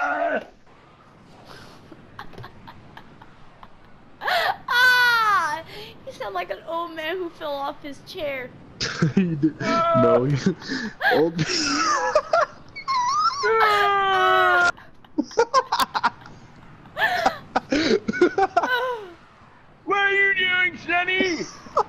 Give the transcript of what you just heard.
Ah! You sound like an old man who fell off his chair. He did. No, he... Old... What are you doing, Sonny?